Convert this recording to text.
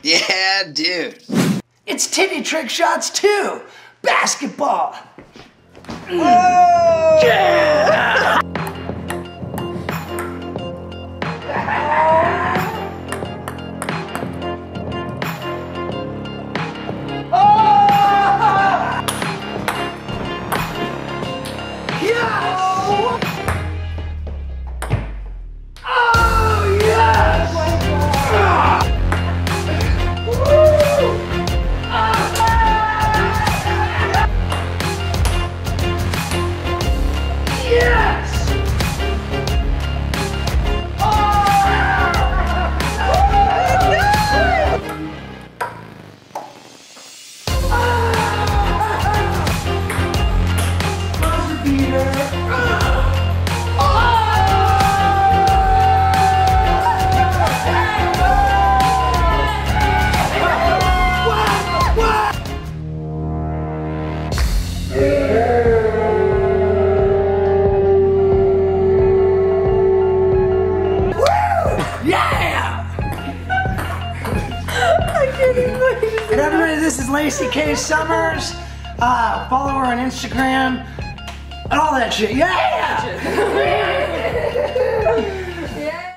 Yeah, dude. It's Titty Trick Shots 2! Basketball! Whoa! Yeah! And everybody, this is Lacey K. Summers. Follow her on Instagram and all that shit. Yeah!